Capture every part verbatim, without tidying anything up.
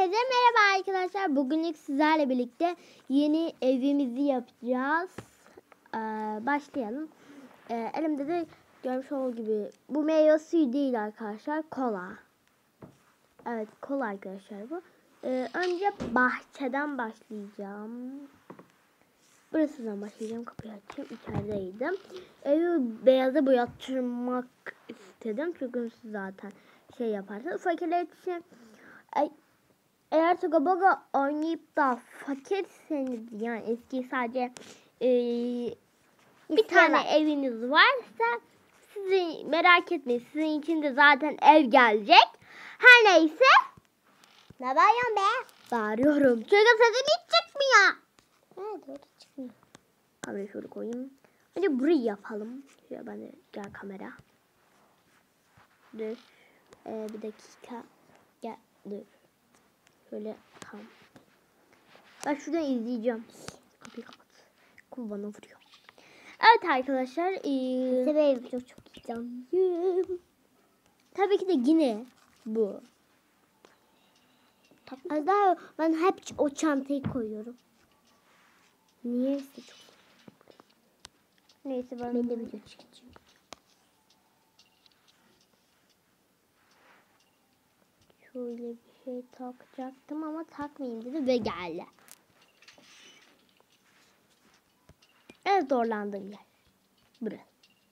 Herkese merhaba arkadaşlar. Bugünlük sizlerle birlikte yeni evimizi yapacağız. Ee, başlayalım. Ee, elimde de görmüş olduğunuz gibi bu meyve suyu değil arkadaşlar. Kola. Evet, kola arkadaşlar bu. Ee, önce bahçeden başlayacağım. Burasından başlayacağım. Kapıyı açayım. İçerideydim. Evi beyaza boyattırmak istedim. Çünkü siz zaten şey yaparsanız fakirler için ay, eğer Toga Boga oynayıp da fakirseniz, yani eski sadece e, bir tane eviniz varsa sizi merak etmeyin. Sizin için de zaten ev gelecek. Her neyse. Ne bağırıyorsun be? Bağırıyorum. Çünkü sesin hiç çıkmıyor. Evet, doğru çıkmıyor. Kamerayı şöyle koyayım. Önce burayı yapalım. Şöyle ben de gel kamera. Dur. Ee, bir dakika. Gel dur. Şöyle tam. Ben şuradan izleyeceğim. Kapıyı kapat. Kul bana vuruyor. Evet arkadaşlar. Ee, Sebebi çok çok heyecanlıyım. tabii ki de yine bu. Az daha ben hep o çantayı koyuyorum. Niyeyse çok. Neyse ben, Ben de video çekeceğim. şöyle bir şey takacaktım ama takmayayım dedi ve geldi. En zorlandığım yer. Burası.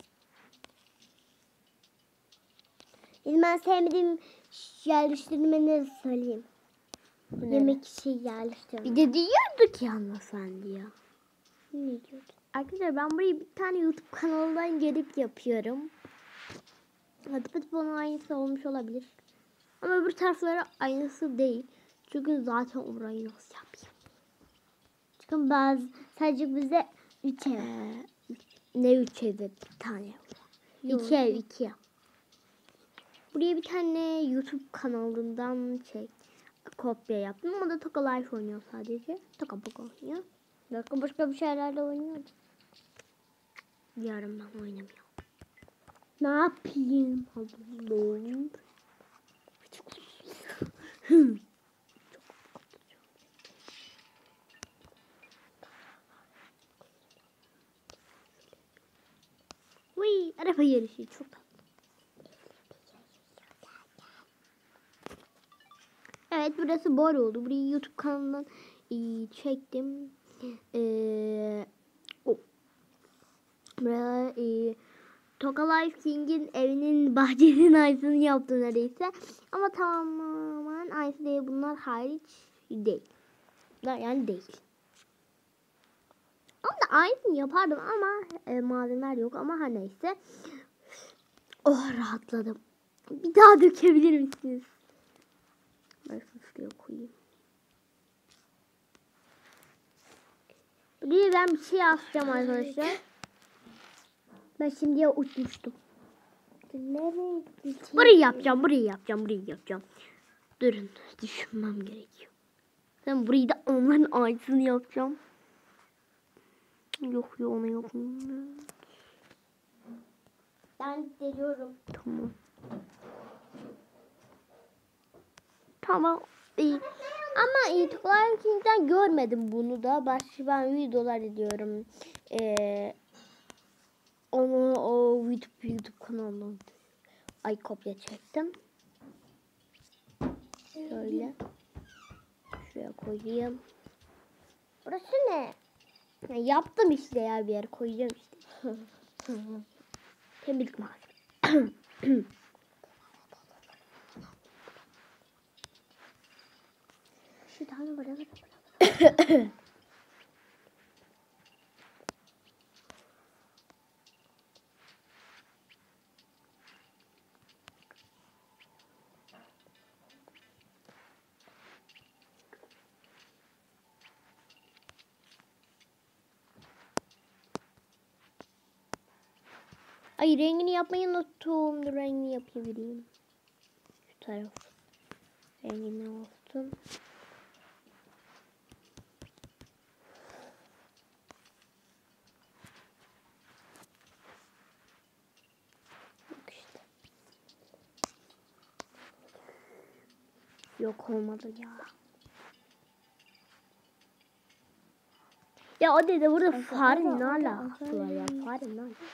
Ben sevmediğim yerleştirmeleri söyleyeyim. Bu Yemek şey yerleştirme. Bir de diyorduk ya hanımefendi ya. Ne diyordun? Arkadaşlar ben burayı bir tane YouTube kanalından gelip yapıyorum. Hadi hadi bunun aynısı olmuş olabilir. Ama öbür tarafları aynısı değil. Çünkü zaten orayı nasıl yapayım? Çünkü bazı sadece bize üç ev. Ee, ne üç evi? Bir tane. Yok. İki ev, iki. Buraya bir tane YouTube kanalından şey kopya yaptım. O da Toka Life oynuyor sadece. Toka Boga oynuyor. Başka başka bir şeylerle oynuyordu. Yarın ben oynamıyorum. Ne yapayım? Allah'ım. Uy, araba yarışı çok tatlı. Evet, burası bor oldu. Burayı YouTube kanalından e, çektim. Eee o. Buraya e, Toka Life King'in evinin bahçesinin aynısını yaptı neredeyse. Ama tamamen aynısı değil. Bunlar hariç değil. Bunlar yani değil. Ama da aynısını yapardım ama e, malzemeler yok ama her neyse. Oh, rahatladım. Bir daha dökebilir misiniz? Ben şuraya koyayım. Buraya ben bir şey asacağım arkadaşlar. Ben şimdiye uçmuştum. Nereye gideceğim? Burayı yapacağım, burayı yapacağım, burayı yapacağım. Durun, düşünmem gerekiyor. Ben burayı da onların aynısını yapacağım. Yok ya, onu yapmayayım. Ben deliyorum. Tamam. Tamam. İyi. Ama iyi, Toka Life King'den görmedim bunu da. Başka ben videolar ediyorum. Ee, onu o YouTube, YouTube kanalından ay kopya çektim. Şöyle. Şuraya koyayım. Burası ne? Ya yaptım işte ya, bir yere koyacağım işte. Temizlik malzeme. Şu tane burada. Ay, rengini yapmayı unuttum. Dur, rengini yapayım. Şu taraf. Rengini olsun. Bak işte. Yok, olmadı ya. Ya o dedi burada Orada, fare orada, ne orada, alakası var ya? Fare ne alakası?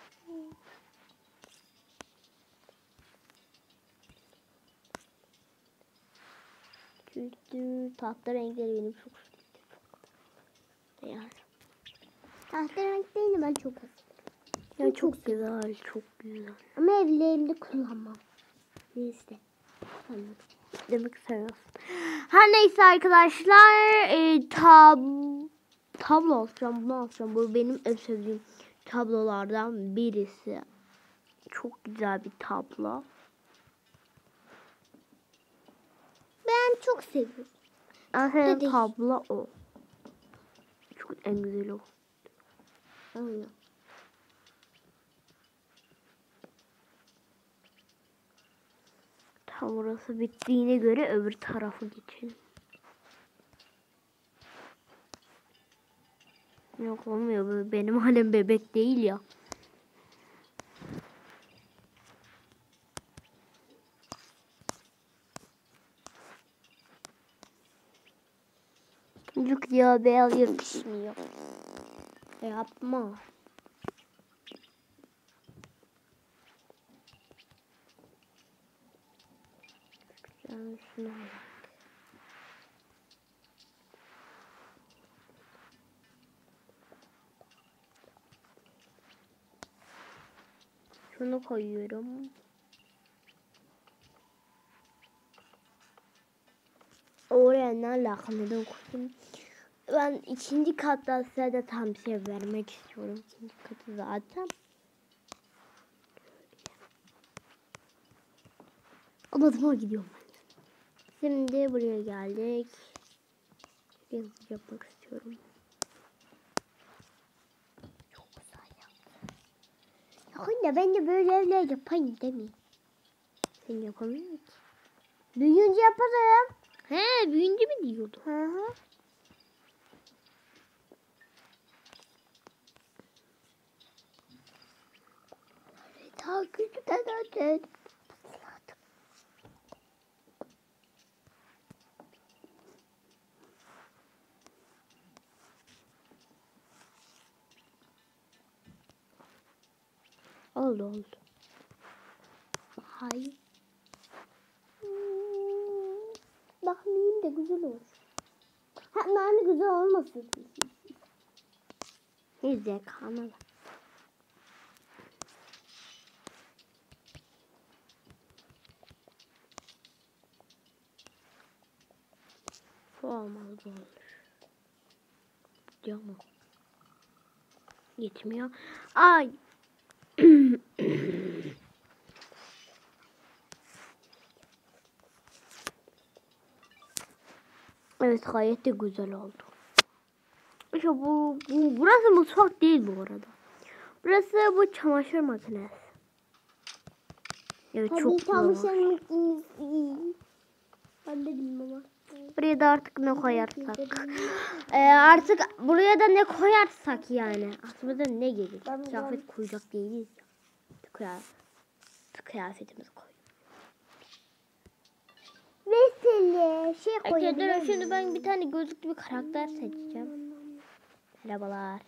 Çünkü tahta renkleri benim çok yani. Tahta renklerini ben çok az. Ya çok güzel, çok güzel. Ama evlerimde kullanmam. Neyse. Tamam. Demek seviyorsun. Her neyse arkadaşlar, e, tab tablo alacağım, bunu alacağım. Bu benim en sevdiğim tablolardan birisi. Çok güzel bir tablo. Ben çok seviyorum. En sevdiğim değil. tablo o. Çok en güzeli o. Aynen. Tam orası bittiğine göre öbür tarafa geçelim. Yok olmuyor, benim halim bebek değil ya. Çocuk ya beyaz yakışmıyor. Yapma. Yani şunu al. Şunu koyuyorum. Oraya ne alakalı neden koydum? Ben ikinci katta size de tam bir şey vermek istiyorum. İkinci katı zaten. Anadıma gidiyorum ben. Şimdi buraya geldik. Yazı yapmak istiyorum. Çok güzel yaptın. Ya ben de böyle evler yapayım değil mi? Sen yapamıyor musun? Büyüyünce yaparım. He, büyüyünce mi diyordu? Hı hı. Daha küçükten önce. Oldu oldu. Hayır. Hmm. Bakmayayım da güzel olur. Ha, nane güzel olmasın. İzle kanala. Bu olmaz bu olur. Gidiyor mu? Gitmiyor. Ay. Evet, gayet de güzel oldu. İşte bu, bu burası mutfak değil bu arada. Burası bu çamaşır makinesi. Evet, Tabii çok çamaşır güzel. makinesi. Ben de bilmem. Buraya da artık ne koyarsak. Ee, artık buraya da ne koyarsak yani. Aslında ne gelir? Ben- Kıyafet koyacak değiliz ya. Kıyafet, kıyafetimizi koy. Mesela şey koyabilir Arkadaşlar miyim? şimdi ben bir tane gözlüklü bir karakter seçeceğim. Merhabalar.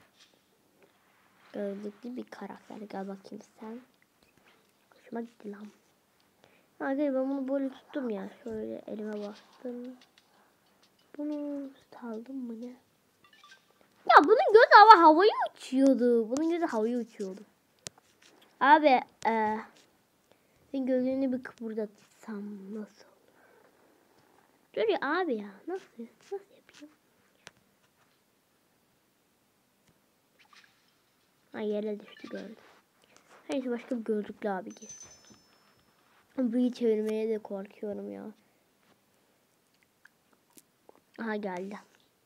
Gözlüklü bir karakter. Gel bakayım sen. Hoşuma gitti lan. Arkadaşlar ben bunu böyle tuttum ya. Şöyle elime bastım. Bunu saldım mı ne? Ya bunun gözü hava havaya uçuyordu. Bunun gözü havaya uçuyordu. Abi eee ben gözlerini bir kıpırdatsam nasıl olur? Dur ya abi ya. Nasıl? Nasıl yapayım? Ha, yere düştü gördüm. Neyse başka bir gözlüklü abi git. Burayı çevirmeye de korkuyorum ya. Aha geldi.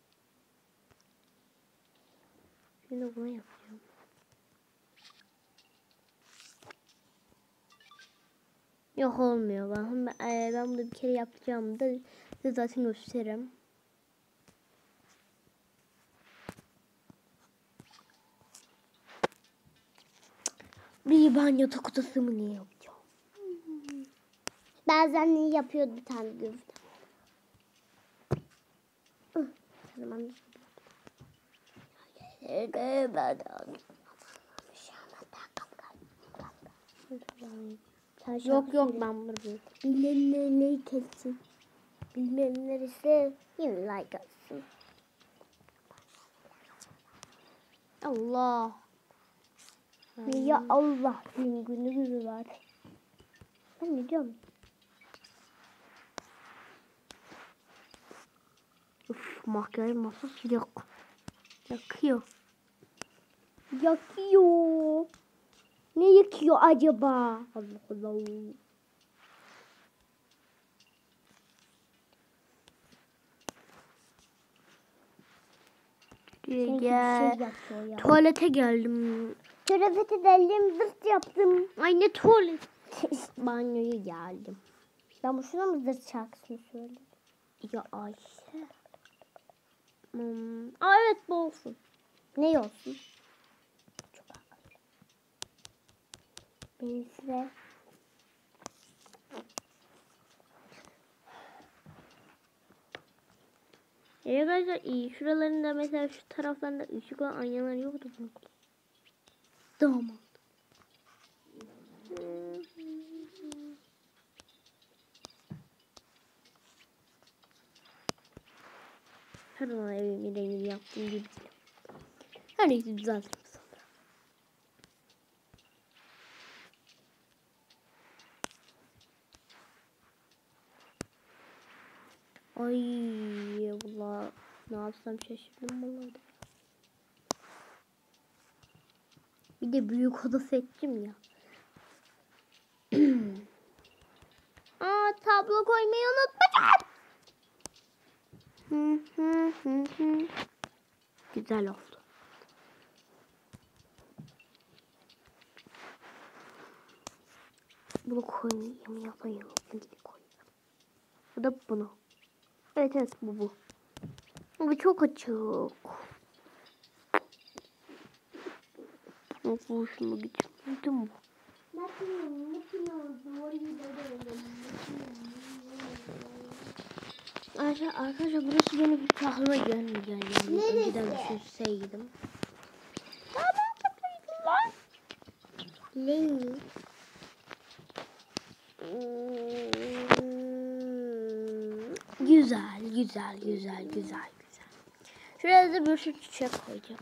Şimdi bunu yapacağım. Yok olmuyor. Ben, ben, e, ben bunu bir kere yapacağım da size zaten gösteririm. Bir ben yatak odasımı niye yapacağım? Bazen ne yapıyordu bir tane gözle. Tamam. Yok yok ben bunu bildim. Bilenler like etsin. Bilmeyenler ise yine like atsın. Allah. Ya Allah gün günü günü var. Ben ne diyorum? Üf, makyaj masası yok. Yakıyor. Yakıyor. Ne yakıyor acaba? Allah Allah. Sanki bir Gel. şey yakıyor ya. Tuvalete geldim. Tuvalet edelim zırt yaptım. Ay ne tuvalet? Banyoya geldim. Ben boşuna mı zırt şarkısını söyledim? Ya Ayşe. Hmm. Aa, evet bu olsun. Ne olsun? Çok akıllı. Ben size Ya arkadaşlar iyi. Şuralarında mesela şu taraflarında ışık olan aynalar yoktu. Tamam. Her zaman evimin rengini yaptığım gibi. Her neyse düzeltirim sonra. Ay valla ne yapsam şaşırdım vallahi. Bir de büyük oda seçtim ya. Aa tablo koymayı unutmuşum. Güzel oldu. Bunu koymayayım yapayım. Bunu koyayım. Bu da bunu. Evet evet bu bu. Bu çok açık. Çok hoşuma gitmedi mi? Arkadaşlar, arkadaşlar burası benim hiç aklıma gelmiyor yani. Neresi? Önceden düşünseydim. Lenny. Güzel, güzel, güzel, güzel, güzel. Şuraya da bir sürü çiçek koyacağım.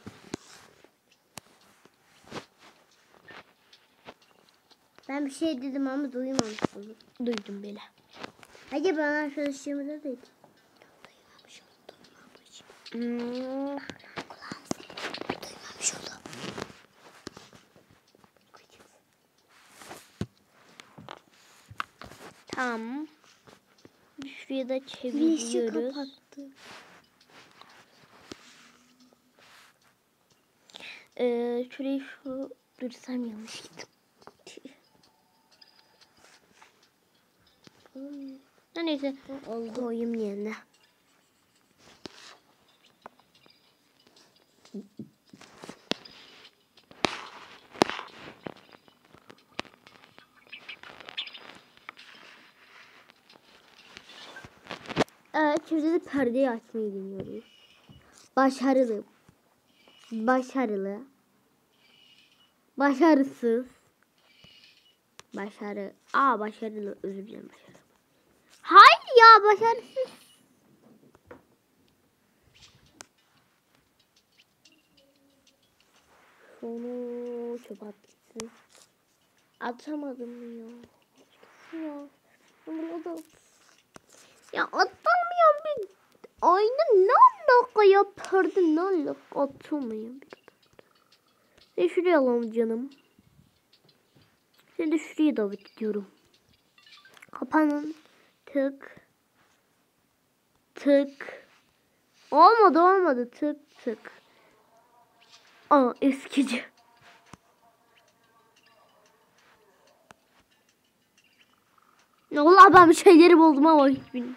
Ben bir şey dedim ama duymamıştım. Duydum bile. Hadi bana arkadaşlarımı da dedi. Duymamışım, duymamışım. Hmm. Kulağım seni. Duymamış oldum. Tamam. Şuraya da Yeşil çeviriyoruz. kapattı. Ee, şurayı şu dursam yanlış gittim. Ha, neyse Oldu. koyayım yerine. Evet şimdi de perdeyi açmayı deniyoruz. Başarılı. Başarılı. Başarısız. Başarı. Aa başarılı. Özür dilerim başarılı. Hayır ya başarısız. Onu çöpe at gitsin. Atamadım ya. Ya. Bunu ya atamıyorum bir. Ayna ne alaka ya? Perde ne alaka? Atamıyorum. Ve şuraya alalım canım. Şimdi şuraya davet ediyorum. Kapanın. Tık. Tık. Olmadı olmadı. Tık tık. Aa eskici. Allah ben bir şeyleri buldum ama hiç bilmiyorum.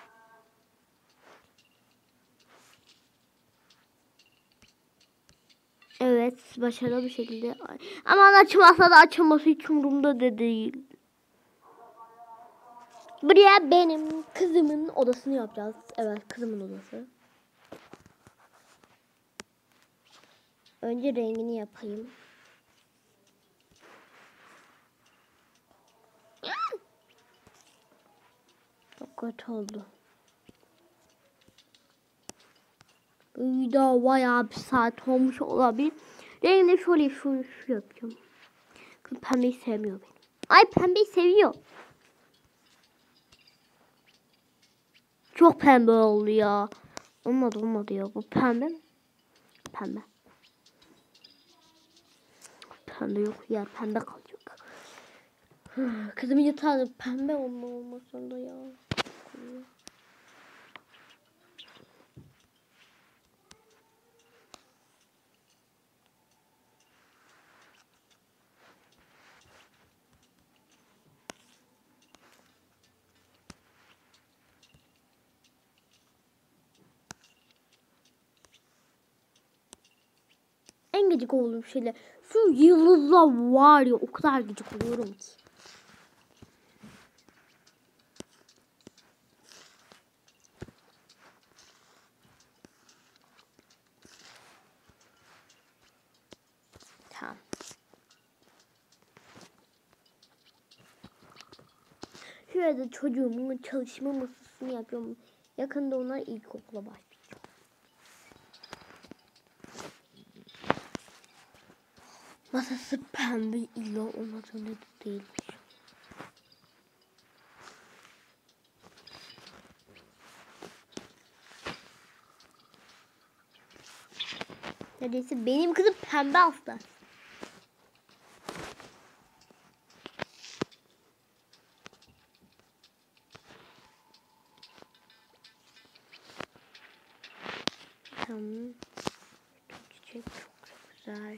Evet başarılı bir şekilde. Aman açmazsa da açılması hiç umurumda da değil. Buraya benim kızımın odasını yapacağız. Evet kızımın odası. Önce rengini yapayım. Çok kötü oldu. Bu video bayağı bir saat olmuş olabilir. Rengini şöyle şu, şu yapacağım. Kız pembeyi sevmiyor benim. Ay pembeyi seviyor. Çok pembe oldu ya. Olmadı olmadı ya. Bu pembe mi? Pembe. Pembe yok ya. Pembe kalacak. Kızımın yatağı pembe olma olmak zorunda ya. En gıcık olduğum şeyler. Şu yıldızlar var ya, o kadar gıcık oluyorum ki. Tamam. Şurada çocuğumun çalışma masasını yapıyorum. Yakında onlar ilkokula başlayacak. Masası pembe illa olmak zorunda değilmiş. Neredeyse benim kızım pembe hasta. Tamam. Çiçek çok güzel.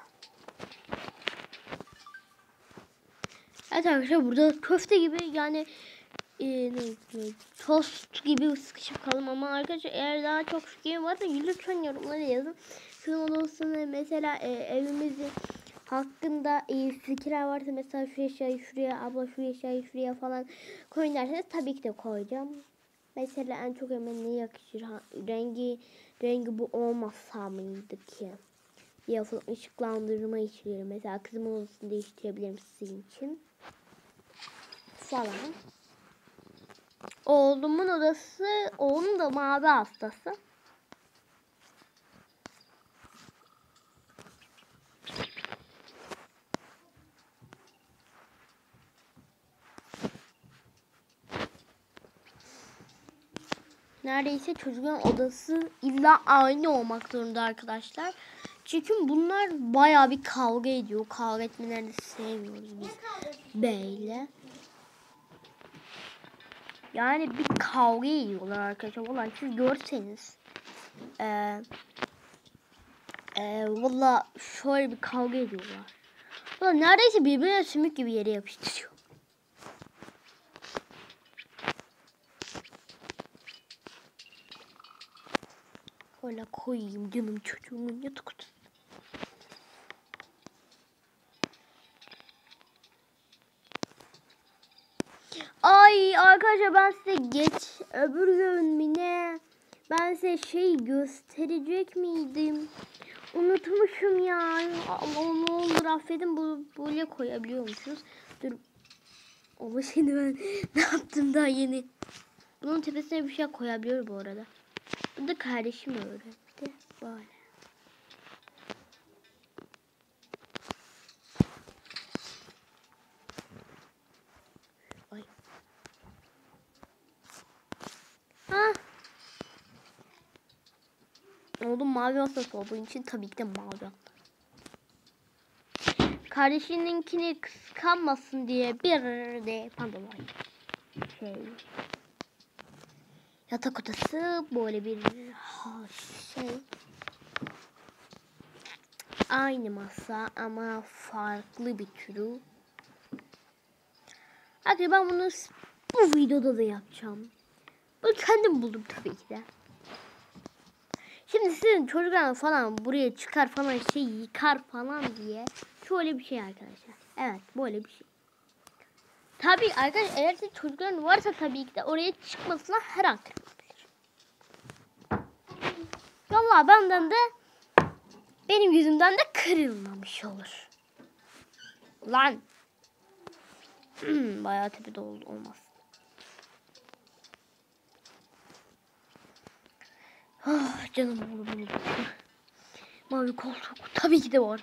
Evet arkadaşlar, burada köfte gibi yani e, ne, ne, tost gibi sıkışıp kaldım ama arkadaşlar eğer daha çok fikrim varsa lütfen yorumlara yazın. Şunun odasını mesela e, evimizin hakkında e, fikirler varsa mesela şu eşyayı şuraya, abla şu eşyayı şuraya falan koyun derseniz tabii ki de koyacağım. Mesela en çok hemen ne yakışır? Ha, rengi rengi bu olmasa mıydı ki? Yapıp ışıklandırma işleri. Mesela kızımın odasını değiştirebilirim sizin için. Falan. Oğlumun odası, oğlum da mavi hastası. Neredeyse çocuğun odası illa aynı olmak zorunda arkadaşlar. Çünkü bunlar bayağı bir kavga ediyor. Kavga etmelerini sevmiyoruz biz beyle. Yani bir kavga ediyorlar arkadaşlar. Vallahi siz görseniz. Ee, e, Valla şöyle bir kavga ediyorlar. Vallahi neredeyse birbirine sümük gibi yere yapıştırıyor. Öyle koyayım canım çocuğumun yatak odası. Ay arkadaşlar, ben size geç öbür gün mü ne? Ben size şey gösterecek miydim? Unutmuşum ya. Allah'ım ne olur affedin, bu böyle koyabiliyormuşuz. Dur. Ama şimdi ben ne yaptım daha yeni. Bunun tepesine bir şey koyabiliyor bu arada. Bu da kardeşim öğretti. Böyle. Ay. Ha. Oğlum mavi hastası olduğu için tabii ki de mavi. Kardeşininkini kıskanmasın diye bir de pantolon. Şey. Yatak odası böyle bir şey. Aynı masa ama farklı bir türü. Arkadaşlar ben bunu bu videoda da yapacağım. Bunu kendim buldum tabii ki de. Şimdi sizin çocuklar falan buraya çıkar falan şey yıkar falan diye şöyle bir şey arkadaşlar. Evet böyle bir şey. Tabii arkadaşlar eğer sizin çocukların varsa tabii ki de oraya çıkmasına her an kırılabilir. Vallahi benden de benim yüzümden de kırılmamış olur. Lan. Bayağı tepede oldu, olmaz. Oh, canım oğlum benim. Mavi koltuk tabii ki de var.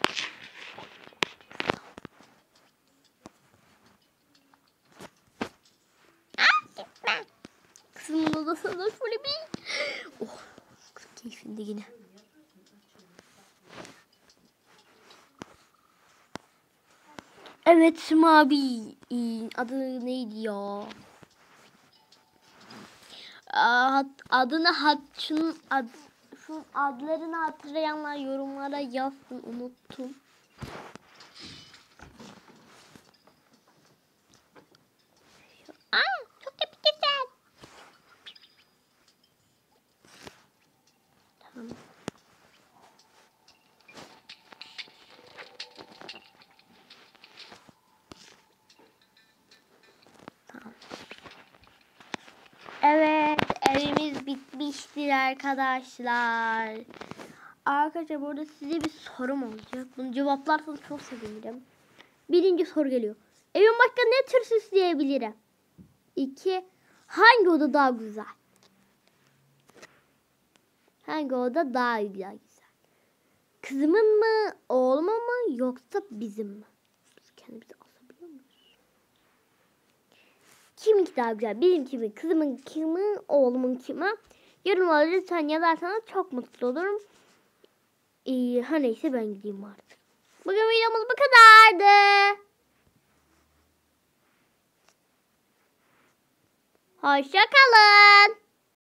Kızımın odasında şöyle bir. Oh, keyfinde yine. Evet mavi. Adı neydi ya? Adını hat şunun ad, şu adlarını hatırlayanlar yorumlara yazsın, unuttum. Aa, çok da güzel. Tamam. Tamam. Evet, evimiz bitmiştir arkadaşlar. Arkadaşlar burada size bir sorum olacak. Bunu cevaplarsanız çok sevinirim. Birinci soru geliyor. Evin başka ne tür süsleyebilirim? İki, hangi oda daha güzel? Hangi oda daha güzel? Kızımın mı, oğlumun mu, yoksa bizim mi? Biz kendimizi asabiliyor muyuz? Kiminki daha güzel? Bizimki mi? Kızımın kimi, oğlumun kimi? Yorumlara lütfen yazarsanız çok mutlu olurum. Ee, ha neyse ben gideyim artık. Bugün videomuz bu kadardı. Hoşça kalın.